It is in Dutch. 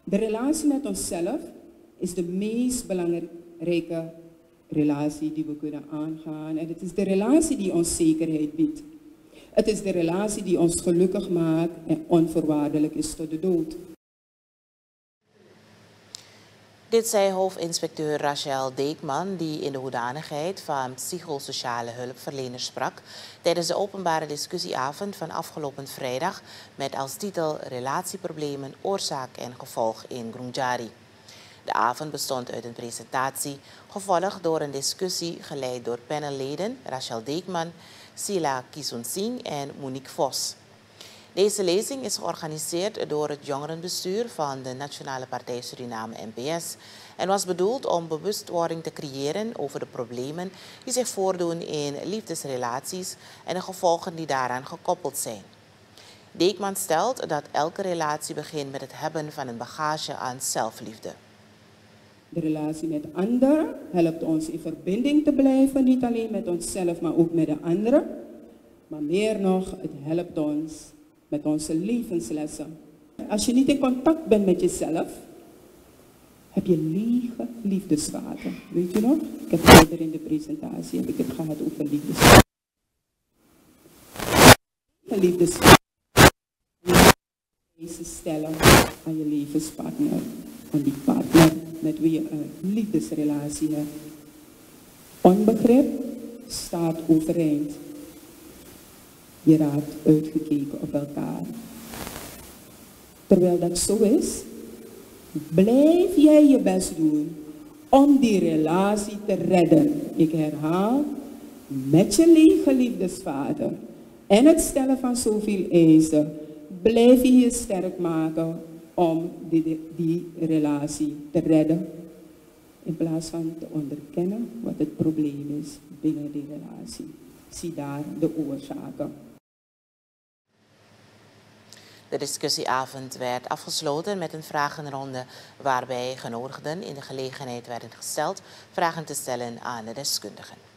De relatie met onszelf is de meest belangrijke relatie die we kunnen aangaan. En het is de relatie die ons zekerheid biedt. Het is de relatie die ons gelukkig maakt en onvoorwaardelijk is tot de dood. Dit zei hoofdinspecteur Rachel Deekman, die in de hoedanigheid van psychosociale hulpverlener sprak tijdens de openbare discussieavond van afgelopen vrijdag met als titel Relatieproblemen, oorzaak en gevolg in Grunjari. De avond bestond uit een presentatie, gevolgd door een discussie geleid door panelleden Rachel Deekman, Sila Kisun-Singh en Monique Vos. Deze lezing is georganiseerd door het jongerenbestuur van de Nationale Partij Suriname NPS en was bedoeld om bewustwording te creëren over de problemen die zich voordoen in liefdesrelaties en de gevolgen die daaraan gekoppeld zijn. Deekman stelt dat elke relatie begint met het hebben van een bagage aan zelfliefde. De relatie met anderen helpt ons in verbinding te blijven, niet alleen met onszelf, maar ook met de anderen. Maar meer nog, het helpt ons met onze levenslessen. Als je niet in contact bent met jezelf, heb je lege liefdesvaten. Weet je nog? Ik heb eerder in de presentatie het gehad over liefdesvaten. Liefdesvaten. Deze stellen aan je levenspartner, aan die partner met wie je een liefdesrelatie hebt. Onbegrip staat overeind. Je raakt uitgekeken op elkaar. Terwijl dat zo is, blijf jij je best doen om die relatie te redden. Ik herhaal, met je lege liefdesvader en het stellen van zoveel eisen, blijf je je sterk maken om die relatie te redden. In plaats van te onderkennen wat het probleem is binnen die relatie. Zie daar de oorzaken. De discussieavond werd afgesloten met een vragenronde waarbij genodigden in de gelegenheid werden gesteld vragen te stellen aan de deskundigen.